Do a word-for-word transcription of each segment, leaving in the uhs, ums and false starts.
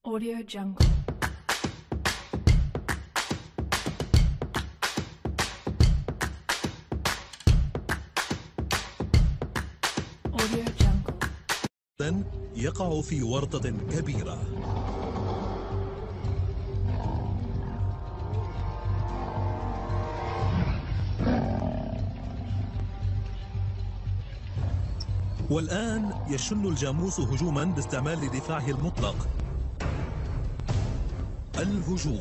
Audio Jungle. Audio Jungle. يقع في ورطة كبيرة. والآن يشن الجاموس هجوما باستعمال دفاعه المطلق. الهجوم.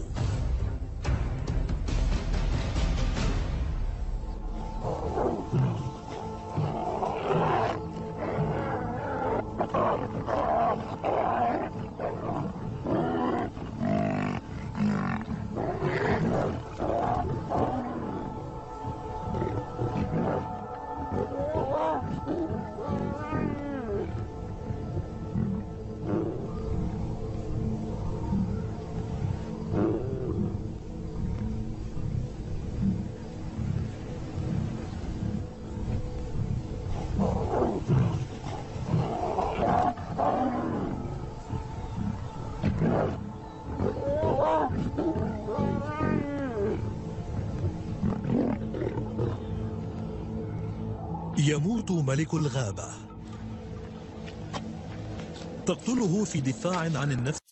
يموت ملك الغابة. تقتله في دفاع عن النفس